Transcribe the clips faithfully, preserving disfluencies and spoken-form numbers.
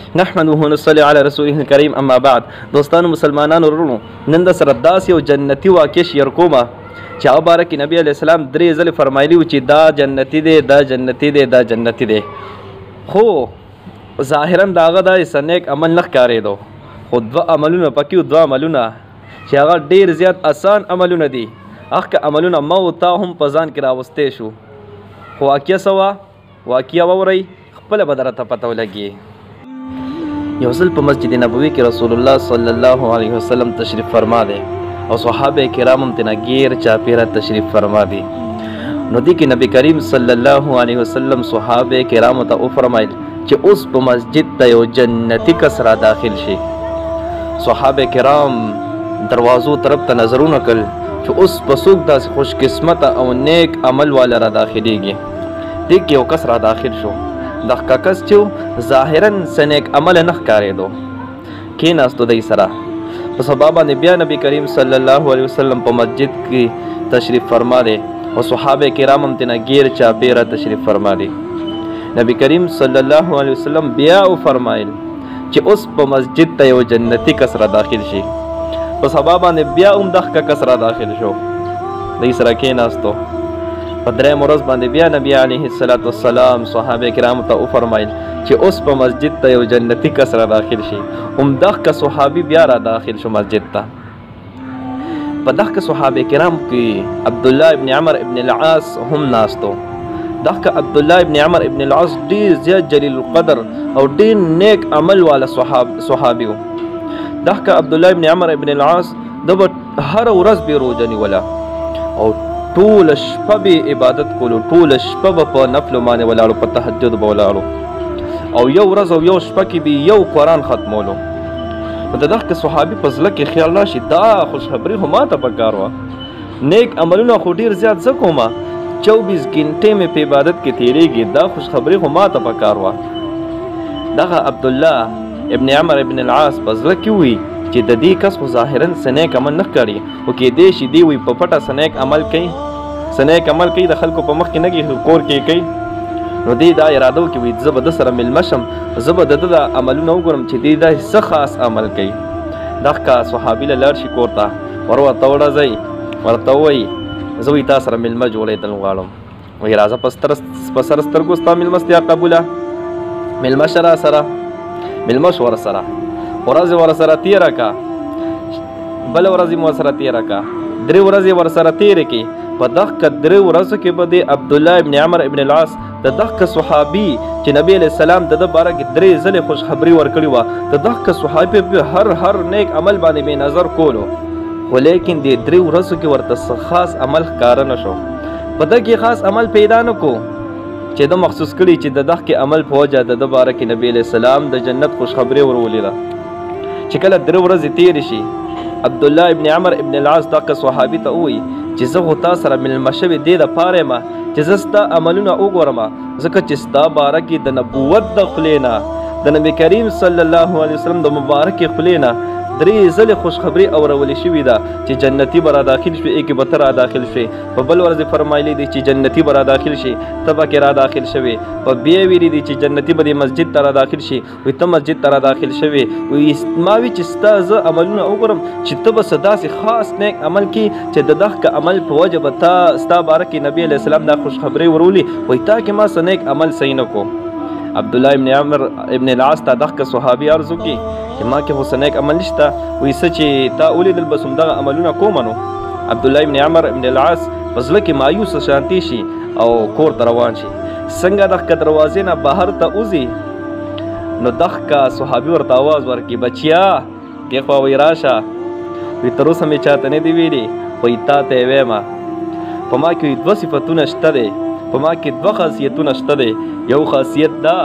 نحمده ونصلي علی رسوله الکریم. اما بعد. دوستانو مسلمانانو ورونو، نن د سره داسې یو جنتي واقع شیر کومه چې هغه باره کې نبي علیه السلام درې ځلې فرمایلي وو چې دا جنتي دی، دا جنتي دی، دا جنتي دی. خو ظاهرا د هغه داسې نیک عمل نه ښکارېدو، خو دوه عملونه پکې وو، دوه عملونه چې هغه ډېر زیات اسان عملونه دي. هغه عملونه ما او تا هم په ځان کې راوستی شو. خو واقعه څه وه؟ واقعه واورئ، خپله به درته پته ولګي. یو ځل په مسجد نبوي کې رسول الله صلی الله علیه وسلم تشریف فرما دی او صحابه کرام هم تینا غیر چاپیره تشریف فرما دی. نو دی کې نبی کریم صلی الله علیه وسلم صحابه کرام ته وفرمایل چې اوس په مسجد ته یو جنتی کس را داخل شي. صحابه کرام دروازو طرف ته نظرونه کړل چې اوس په څوک داسې خوش قسمته او نیک عمل والا را داخلېږي. دی کې یو کس را داخل شو. دغه کس چې ظاهرا څه نیک عمله نه ښکارېدو، کېناستو دی سره. په سبا باندې بیا نبی کریم صلی الله علیه وسلم په مسجد کې تشریف فرما دی او صحابه کرام هم تینا غیر چاپیره تشریف فرما دی. نبی کریم صلی الله علیه وسلم بیا وفرمایل چې اوس په مسجد ته یو جنتی کس را داخل شي. په سبا باندې بیا هم دغه کس را داخل شو، دی سره کېناستو. په درېیم ورځ باندې بیا نبی علیه الصلاة والسلام صحابه کرامو ته وفرمایل چې اوس په مسجد ته یو جنتي کس را داخل شي. همدغه صحابي بیا را داخل شو مسجد ته. په دغه صحابه کرام کې عبدالله ابن عمر ابن العاص هم ناستو. دغه عبدالله ابن عمر ابن العاص ډېر زیات جلیل القدر او ډېر نیک عمل والا صحاب صحابي و. دغه عبدالله ابن عمر ابن العاص د به هره ورځ به روژه نیوله او ټوله شپه به عبادت کولو، ټوله شپه به په نفلو باندې ولاړو، په تهجد به ولاړو او یو ورځ او یو شپه کې به یو قرآن ختمولو. نو د دغه صحابي په زړه کې خیال راشي دا خوشخبري خو ما ته پکار وه، نیک عملونه خو ډېر زیات زه کومه، چوبیس ګنټې مې په عبادت کې تېرېږي، دا خوشخبري خو ما ته پکار وه. دغه عبدالله ابن عمر ابن العاص په زړه کې وي چې د دې کس خو ظاهرا څه نیک عمل نه ښکاري، خو کیدای شي دی وي په پټه څه نیک عمل کوي، څه نیک عمل کوي، د خلکو په مخ کې نه کوي، کور کې کوي. نو دی دا اراده وکړي وي زه به د سره میلمه شم، زه به د ده د عملونه وګورم چې دی دا څه خاص عمل کوي. دغه صحابي له لاړ شي کور ته، ور ورته وډزئ، ورته ووایي زه وایي تا سره میلمه جوړېدل غواړم. وایي راځه په سر سترګو ستا میلمستیا قبوله، میلمه شه را سره، میلمه شو ورسره. ورځې ورسره تېره که، بله ورځ یې ورسره تېره که، درې ورځې ورسره تېرې کړي. په دغه درې ورځو کې به د عبدالله ابن عمر ابن العاص د دغه صحابي چې نبي علیه السلام د ده باره کې درې ځلې خوشخبري ورکړې وه، د دغه صحابي به هر هر نیک عمل باندې بې نظر کولو، خو لیکن د درې ورځو کې ورته څه خاص عمل ښکاره نه شو. په ده کې خاص عمل پیدا نه کو چې ده مخصوص کړي چې د دغه عمل په وجه د ده باره کې نبي علیه السلام د جنت خوشخبري ور ولیده. چې کله درې ورځې تېرې شي، عبدالله ابن عمر ابن العاص دغه صحابي ته ووایي چې زه خو تا سره میلمه شوې دې دپاره یم چې زه ستا عملونه وګورم، ځکه چې ستا باره کې د نبوت د خولې نه، د نبي کریم صلی الله علیه وسلم د مبارکې خولې نه درې ځلې خوشخبري اورولې شوې ده چې جنتي به را داخل شوې، ایکې به ته را داخل شوې. په بل ورځ یې فرمایلی دی چې جنتي به را داخل شي، ته به کې را داخل شوې. په بیا ویلي دي چې جنتي به دې مسجد ته را داخل شي، وایي ته مسجد ته را داخل شوې. وایي ما وی چې ستا زه عملونه وګورم چې ته به څه داسې خاص نیک عمل کړي چې د دغه عمل په وجه به تا ستا باره کې نبي علیه السلام دا خوشخبري ورولي. وایي تا کې ما څه نیک عمل صحیح نه کو. عبدالله ابن عمر ابن العاص ته دغه صحابي عرض وکړي چې ما کې خو څه نیک عمل نشته، وایي څه چې تا ولیدل بس همدغه عملونه کومه. نو عبدالله ابن عمر ابن العاص په زړه کې مایوسه شانتي شي او کور ته روان شي. څنګه دغه دروازې نه بهر ته وځي، نو دغه صحابي ورته آواز ورکړي بچیا دې خوا وایي راشه. وایي تر اوسه مې چاته نه دي ویلي، وایي تا ته یې وایم په ما کې دوه صفتونه شته دی، په ما کې دوه خاصیتونه شته دی. یو خاصیت دا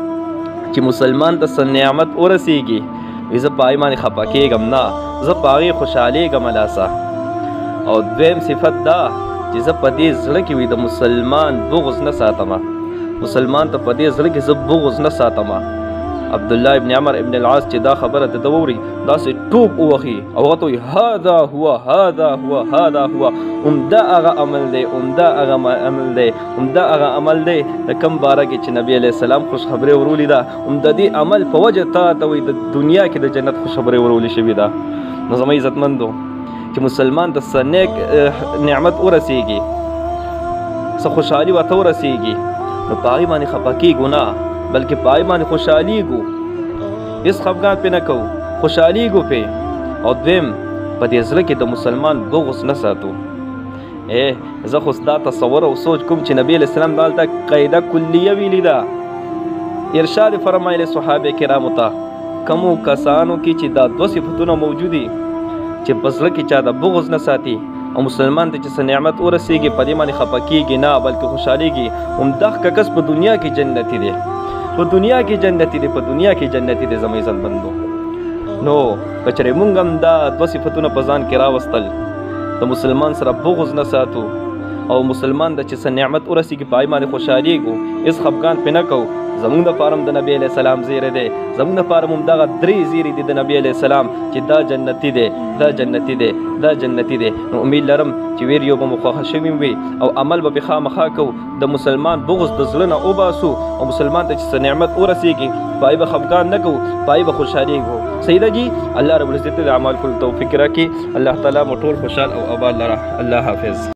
چې مسلمان ته څه نعمت ورسیږي، وایي زه په هغې باندې خفه کېږم نه، زه په هغې خوشحالېږم لاسه. او دویم صفت دا چې زه په دې زړه کې وي د مسلمان بغض نه ساتمه، مسلمان ته په دې زړه کې زه بغض نه ساتمه. عبدالله ابن عمر ابن العاص چې دا خبره د ده واوري داسې ټوپ ووهي او هغه ته وایي هذا هو هذا هو هذا هو، عمده هغه عمل دی عمده هغه عمل دی عمده هغه عمل دی د کوم باره کې چې نبی علیه السلام خوشخبري ورولې ده عمده دې عمل په وجه تا ته وایي د دنیا کې د جنت خوشخبري ورولې شوې ده. نو زما عزتمندو چې مسلمان ته څه نیک نعمت ورسیږي څه خوشحالي ورته ورسیږي نو په هغې باندې خفه کېږو نه بلکې په هغې باندې خوشحالېږو هېڅ خفګان پرې نه کوو خوشحالېږو پرې. او دویم په دې زړه کې د مسلمان بغض نه ساتو. ای زه خو دا تصور او سوچ کوم چې نبی علیه السلام دلته قاعده کلیه ویلې ده ارشاد فرمایلی صحابه کرامو ته کومو کسانو کې چې دا دوه صفتونه موجود دي چې په زړه کې چا د بغض نه ساتي او مسلمان ته چې څه نعمت ورسیږي په دې باندې خفه کېږي نه بلکې خوشحالېږي همدغه کس په دنیا کې جنتي دی په دنیا کې جنتي دی په دنیا کې جنتي دی زما عزتمندو. نو که چېرې مونږ هم دا دوه صفتونه په ځان کې راوستل د مسلمان سره بغض نه ساتو او مسلمان د چې څه نعمت ورسیږي په هغې باندې خوشحالېږو هېڅ خفګان پرې نه کوو زمونږ دپاره هم د نبي علیه السلام زیری دی زمونږ دپاره هم همدغه درې زیري دي د نبي علیه السلام چې دا جنتي دی دا جنتي دی دا جنتي دی. نو امید لرم چې ویډیو به مو خوښه شوې وي او عمل به پرې خامخا کوو د مسلمان بغض د زړه نه وباسو او مسلمان ته چې څه نعمت ورسیږي په هغې به خفګان نه کوو په هغې به خوشحالېږو. صحیح ده جي الله رب العزت د اعمال کولو توفیق راکړي الله تعالی مو ټول خوشحال او آباد لره. الله حافظ.